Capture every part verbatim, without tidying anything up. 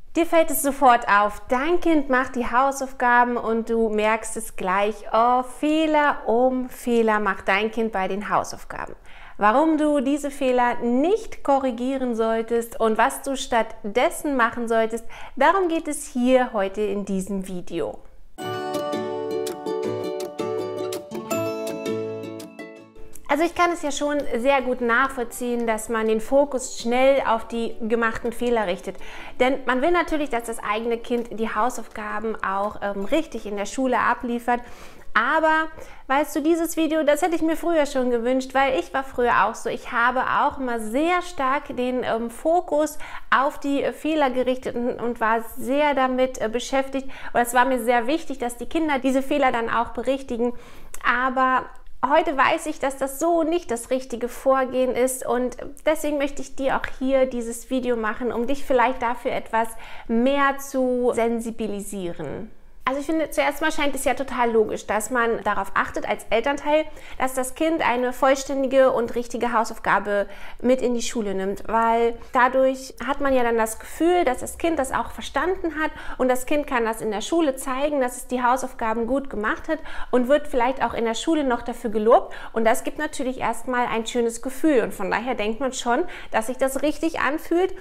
Dir fällt es sofort auf, dein Kind macht die Hausaufgaben und du merkst es gleich, oh, Fehler um Fehler macht dein Kind bei den Hausaufgaben. Warum du diese Fehler nicht korrigieren solltest und was du stattdessen machen solltest, darum geht es hier heute in diesem Video. Also ich kann es ja schon sehr gut nachvollziehen, dass man den Fokus schnell auf die gemachten Fehler richtet. Denn man will natürlich, dass das eigene Kind die Hausaufgaben auch ähm, richtig in der Schule abliefert. Aber, weißt du, dieses Video, das hätte ich mir früher schon gewünscht, weil ich war früher auch so. Ich habe auch immer sehr stark den ähm, Fokus auf die äh, Fehler gerichtet und, und war sehr damit äh, beschäftigt. Und es war mir sehr wichtig, dass die Kinder diese Fehler dann auch berichtigen. Aber heute weiß ich, dass das so nicht das richtige Vorgehen ist und deswegen möchte ich dir auch hier dieses Video machen, um dich vielleicht dafür etwas mehr zu sensibilisieren. Also ich finde, zuerst mal scheint es ja total logisch, dass man darauf achtet als Elternteil, dass das Kind eine vollständige und richtige Hausaufgabe mit in die Schule nimmt, weil dadurch hat man ja dann das Gefühl, dass das Kind das auch verstanden hat und das Kind kann das in der Schule zeigen, dass es die Hausaufgaben gut gemacht hat und wird vielleicht auch in der Schule noch dafür gelobt und das gibt natürlich erstmal ein schönes Gefühl und von daher denkt man schon, dass sich das richtig anfühlt,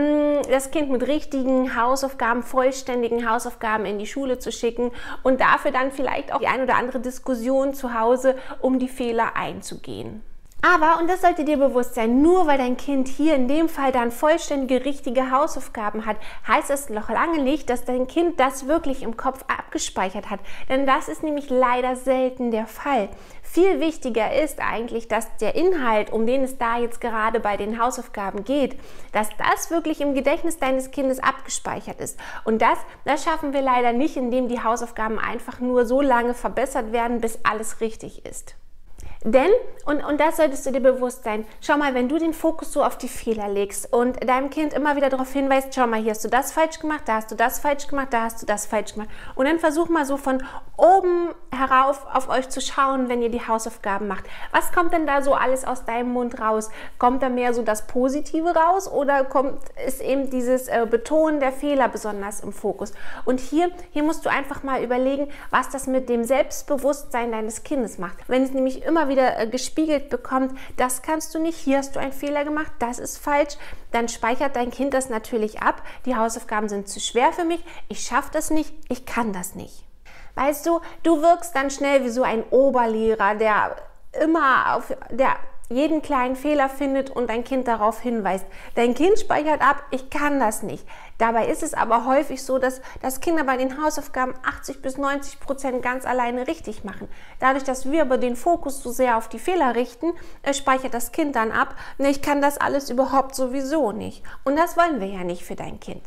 das Kind mit richtigen Hausaufgaben, vollständigen Hausaufgaben in die Schule zu schicken und dafür dann vielleicht auch die ein oder andere Diskussion zu Hause, um die Fehler einzugehen. Aber, und das sollte dir bewusst sein, nur weil dein Kind hier in dem Fall dann vollständige, richtige Hausaufgaben hat, heißt das noch lange nicht, dass dein Kind das wirklich im Kopf abgespeichert hat. Denn das ist nämlich leider selten der Fall. Viel wichtiger ist eigentlich, dass der Inhalt, um den es da jetzt gerade bei den Hausaufgaben geht, dass das wirklich im Gedächtnis deines Kindes abgespeichert ist. Und das, das schaffen wir leider nicht, indem die Hausaufgaben einfach nur so lange verbessert werden, bis alles richtig ist. Denn, und, und das solltest du dir bewusst sein, schau mal, wenn du den Fokus so auf die Fehler legst und deinem Kind immer wieder darauf hinweist, schau mal, hier hast du das falsch gemacht, da hast du das falsch gemacht, da hast du das falsch gemacht. Und dann versuch mal so von oben herauf auf euch zu schauen, wenn ihr die Hausaufgaben macht. Was kommt denn da so alles aus deinem Mund raus? Kommt da mehr so das Positive raus oder kommt, ist eben dieses äh, Betonen der Fehler besonders im Fokus? Und hier, hier musst du einfach mal überlegen, was das mit dem Selbstbewusstsein deines Kindes macht. Wenn es nämlich immer wieder wieder gespiegelt bekommt, das kannst du nicht, hier hast du einen Fehler gemacht, das ist falsch, dann speichert dein Kind das natürlich ab, die Hausaufgaben sind zu schwer für mich, ich schaffe das nicht, ich kann das nicht. Weißt du, du wirkst dann schnell wie so ein Oberlehrer, der immer auf der jeden kleinen Fehler findet und dein Kind darauf hinweist. Dein Kind speichert ab, ich kann das nicht. Dabei ist es aber häufig so, dass, dass Kinder bei den Hausaufgaben achtzig bis neunzig Prozent ganz alleine richtig machen. Dadurch, dass wir aber den Fokus so sehr auf die Fehler richten, speichert das Kind dann ab, ne, ich kann das alles überhaupt sowieso nicht. Und das wollen wir ja nicht für dein Kind.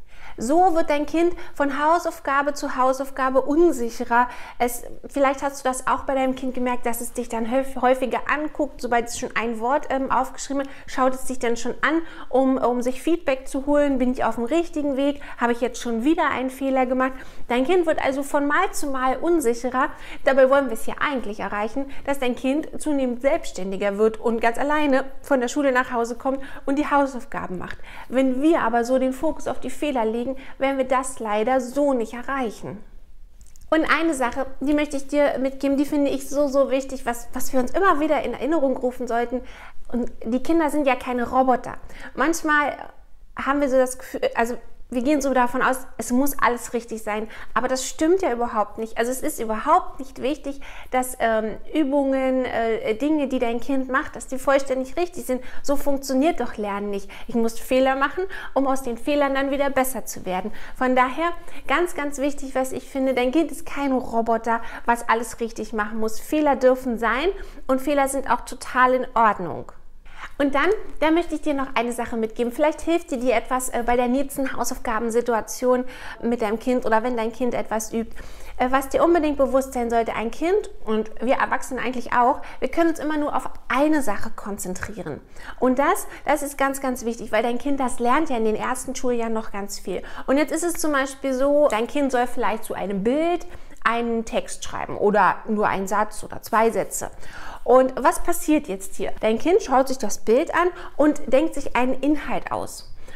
So wird dein Kind von Hausaufgabe zu Hausaufgabe unsicherer. Es, vielleicht hast du das auch bei deinem Kind gemerkt, dass es dich dann häufiger anguckt, sobald es schon ein Wort ähm, aufgeschrieben hat, schaut es sich dann schon an, um, um sich Feedback zu holen. Bin ich auf dem richtigen Weg? Habe ich jetzt schon wieder einen Fehler gemacht? Dein Kind wird also von Mal zu Mal unsicherer. Dabei wollen wir es ja eigentlich erreichen, dass dein Kind zunehmend selbstständiger wird und ganz alleine von der Schule nach Hause kommt und die Hausaufgaben macht. Wenn wir aber so den Fokus auf die Fehler legen, werden wir das leider so nicht erreichen. Und eine Sache, die möchte ich dir mitgeben, die finde ich so, so wichtig, was, was wir uns immer wieder in Erinnerung rufen sollten. Und die Kinder sind ja keine Roboter. Manchmal haben wir so das Gefühl, also wir gehen so davon aus, es muss alles richtig sein, aber das stimmt ja überhaupt nicht. Also es ist überhaupt nicht wichtig, dass ähm, Übungen, äh, Dinge, die dein Kind macht, dass die vollständig richtig sind. So funktioniert doch Lernen nicht. Ich muss Fehler machen, um aus den Fehlern dann wieder besser zu werden. Von daher ganz, ganz wichtig, was ich finde, dein Kind ist kein Roboter, was alles richtig machen muss. Fehler dürfen sein und Fehler sind auch total in Ordnung. Und dann, da möchte ich dir noch eine Sache mitgeben. Vielleicht hilft dir die etwas äh, bei der nächsten Hausaufgabensituation mit deinem Kind oder wenn dein Kind etwas übt. Äh, was dir unbedingt bewusst sein sollte, ein Kind und wir Erwachsene eigentlich auch, wir können uns immer nur auf eine Sache konzentrieren. Und das, das ist ganz, ganz wichtig, weil dein Kind, das lernt ja in den ersten Schuljahren noch ganz viel. Und jetzt ist es zum Beispiel so, dein Kind soll vielleicht zu einem Bild einen Text schreiben oder nur einen Satz oder zwei Sätze. Und was passiert jetzt hier? Dein Kind schaut sich das Bild an und denkt sich einen Inhalt aus.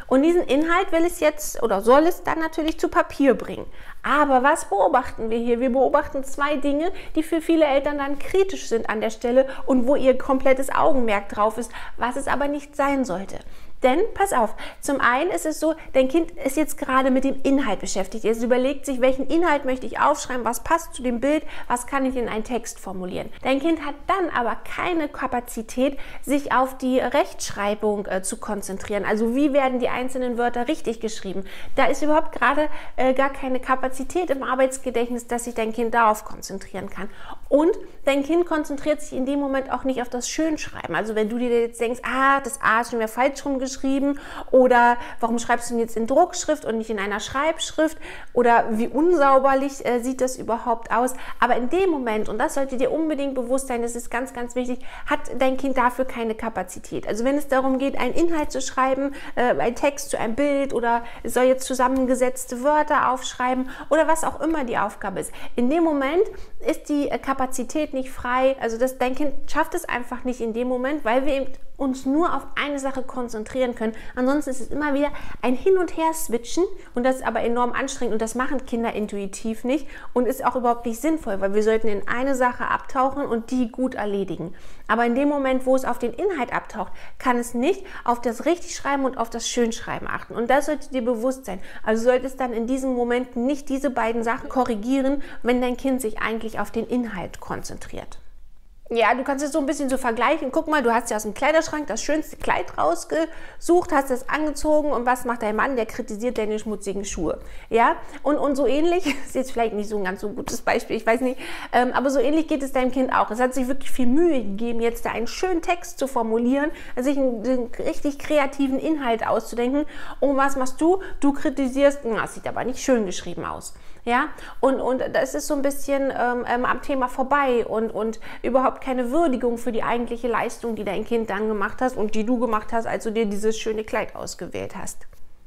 Und diesen Inhalt will es jetzt oder soll es dann natürlich zu Papier bringen. Aber was beobachten wir hier? Wir beobachten zwei Dinge, die für viele Eltern dann kritisch sind an der Stelle und wo ihr komplettes Augenmerk drauf ist, was es aber nicht sein sollte. Denn, pass auf, zum einen ist es so, dein Kind ist jetzt gerade mit dem Inhalt beschäftigt. Es überlegt sich, welchen Inhalt möchte ich aufschreiben, was passt zu dem Bild, was kann ich in einen Text formulieren. Dein Kind hat dann aber keine Kapazität, sich auf die Rechtschreibung äh, zu konzentrieren. Also wie werden die einzelnen Wörter richtig geschrieben. Da ist überhaupt gerade äh, gar keine Kapazität im Arbeitsgedächtnis, dass sich dein Kind darauf konzentrieren kann. Und dein Kind konzentriert sich in dem Moment auch nicht auf das Schönschreiben. Also wenn du dir jetzt denkst, ah, das A ist schon wieder falsch rumgeschrieben, geschrieben oder warum schreibst du denn jetzt in Druckschrift und nicht in einer Schreibschrift oder wie unsauberlich äh, sieht das überhaupt aus, aber in dem Moment, und das sollte dir unbedingt bewusst sein, das ist ganz, ganz wichtig, hat dein Kind dafür keine Kapazität. Also wenn es darum geht, einen Inhalt zu schreiben, äh, einen Text zu einem Bild oder es soll jetzt zusammengesetzte Wörter aufschreiben oder was auch immer die Aufgabe ist, in dem Moment ist die äh, Kapazität nicht frei, also das, dein Kind schafft es einfach nicht in dem Moment, weil wir eben uns nur auf eine Sache konzentrieren können. Ansonsten ist es immer wieder ein Hin- und Her-Switchen und das ist aber enorm anstrengend und das machen Kinder intuitiv nicht und ist auch überhaupt nicht sinnvoll, weil wir sollten in eine Sache abtauchen und die gut erledigen. Aber in dem Moment, wo es auf den Inhalt abtaucht, kann es nicht auf das Richtigschreiben und auf das Schönschreiben achten. Und das sollte dir bewusst sein. Also solltest dann in diesem Moment nicht diese beiden Sachen korrigieren, wenn dein Kind sich eigentlich auf den Inhalt konzentriert. Ja, du kannst es so ein bisschen so vergleichen. Guck mal, du hast ja aus dem Kleiderschrank das schönste Kleid rausgesucht, hast es angezogen und was macht dein Mann? Der kritisiert deine schmutzigen Schuhe. Ja, und, und so ähnlich, ist jetzt vielleicht nicht so ein ganz so gutes Beispiel, ich weiß nicht, ähm, aber so ähnlich geht es deinem Kind auch. Es hat sich wirklich viel Mühe gegeben, jetzt da einen schönen Text zu formulieren, sich einen, einen richtig kreativen Inhalt auszudenken. Und was machst du? Du kritisierst, na, das sieht aber nicht schön geschrieben aus. Ja, und, und das ist so ein bisschen ähm, am Thema vorbei und, und überhaupt keine Würdigung für die eigentliche Leistung, die dein Kind dann gemacht hast und die du gemacht hast, als du dir dieses schöne Kleid ausgewählt hast.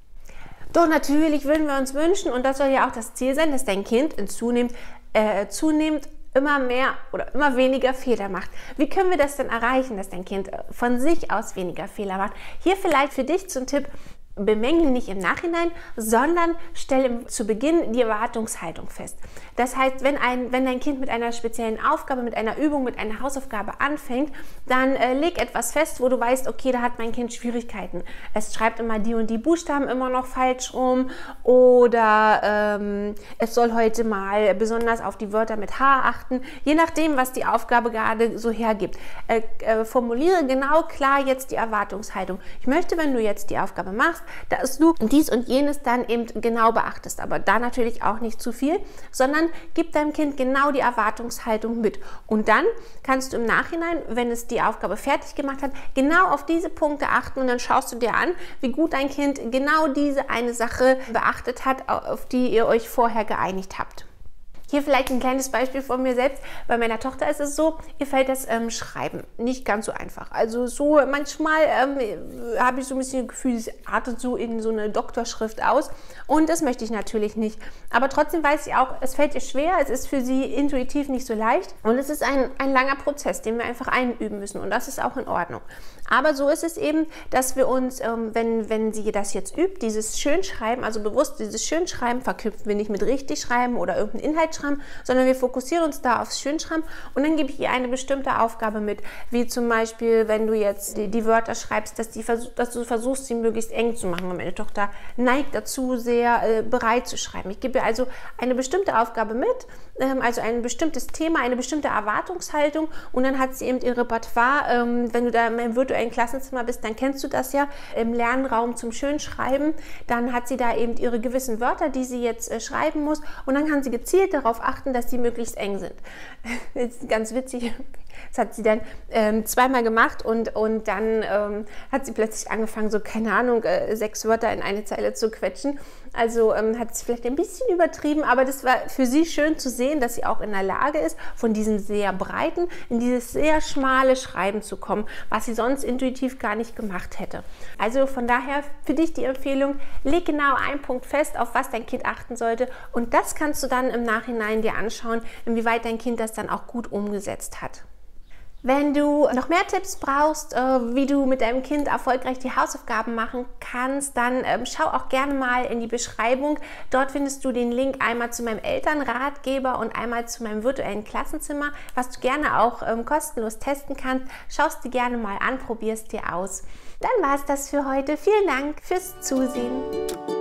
Doch natürlich würden wir uns wünschen, und das soll ja auch das Ziel sein, dass dein Kind zunehmend, äh, zunehmend immer mehr oder immer weniger Fehler macht. Wie können wir das denn erreichen, dass dein Kind von sich aus weniger Fehler macht? Hier vielleicht für dich zum Tipp: Bemängle nicht im Nachhinein, sondern stelle zu Beginn die Erwartungshaltung fest. Das heißt, wenn, ein, wenn dein Kind mit einer speziellen Aufgabe, mit einer Übung, mit einer Hausaufgabe anfängt, dann äh, leg etwas fest, wo du weißt, okay, da hat mein Kind Schwierigkeiten. Es schreibt immer die und die Buchstaben immer noch falsch rum oder ähm, es soll heute mal besonders auf die Wörter mit H achten, je nachdem, was die Aufgabe gerade so hergibt. Äh, äh, formuliere genau klar jetzt die Erwartungshaltung. Ich möchte, wenn du jetzt die Aufgabe machst, dass du dies und jenes dann eben genau beachtest. Aber da natürlich auch nicht zu viel, sondern gib deinem Kind genau die Erwartungshaltung mit. Und dann kannst du im Nachhinein, wenn es die Aufgabe fertig gemacht hat, genau auf diese Punkte achten und dann schaust du dir an, wie gut dein Kind genau diese eine Sache beachtet hat, auf die ihr euch vorher geeinigt habt. Hier vielleicht ein kleines Beispiel von mir selbst. Bei meiner Tochter ist es so, ihr fällt das ähm, Schreiben nicht ganz so einfach. Also so manchmal ähm, habe ich so ein bisschen das Gefühl, es artet so in so eine Doktorschrift aus und das möchte ich natürlich nicht. Aber trotzdem weiß ich auch, es fällt ihr schwer, es ist für sie intuitiv nicht so leicht und es ist ein, ein langer Prozess, den wir einfach einüben müssen und das ist auch in Ordnung. Aber so ist es eben, dass wir uns, ähm, wenn, wenn sie das jetzt übt, dieses Schönschreiben, also bewusst dieses Schönschreiben verknüpfen wir nicht mit Richtigschreiben oder irgendeinen Inhalt schreiben, sondern wir fokussieren uns da aufs Schönschreiben und dann gebe ich ihr eine bestimmte Aufgabe mit, wie zum Beispiel, wenn du jetzt die, die Wörter schreibst, dass, die, dass du versuchst, sie möglichst eng zu machen. Und meine Tochter neigt dazu, sehr äh, bereit zu schreiben. Ich gebe ihr also eine bestimmte Aufgabe mit, ähm, also ein bestimmtes Thema, eine bestimmte Erwartungshaltung und dann hat sie eben ihr Repertoire. Ähm, wenn du da im virtuellen Klassenzimmer bist, dann kennst du das ja, im Lernraum zum Schönschreiben, dann hat sie da eben ihre gewissen Wörter, die sie jetzt äh, schreiben muss und dann kann sie gezielt darauf achten, dass die möglichst eng sind. Das ist ganz witzig. Das hat sie dann ähm, zweimal gemacht und, und dann ähm, hat sie plötzlich angefangen, so, keine Ahnung, äh, sechs Wörter in eine Zeile zu quetschen. Also ähm, hat sie vielleicht ein bisschen übertrieben, aber das war für sie schön zu sehen, dass sie auch in der Lage ist, von diesem sehr breiten in dieses sehr schmale Schreiben zu kommen, was sie sonst intuitiv gar nicht gemacht hätte. Also von daher für dich die Empfehlung, leg genau einen Punkt fest, auf was dein Kind achten sollte und das kannst du dann im Nachhinein dir anschauen, inwieweit dein Kind das dann auch gut umgesetzt hat. Wenn du noch mehr Tipps brauchst, wie du mit deinem Kind erfolgreich die Hausaufgaben machen kannst, dann schau auch gerne mal in die Beschreibung. Dort findest du den Link einmal zu meinem Elternratgeber und einmal zu meinem virtuellen Klassenzimmer, was du gerne auch kostenlos testen kannst. Schau es dir gerne mal an, probier es dir aus. Dann war es das für heute. Vielen Dank fürs Zusehen.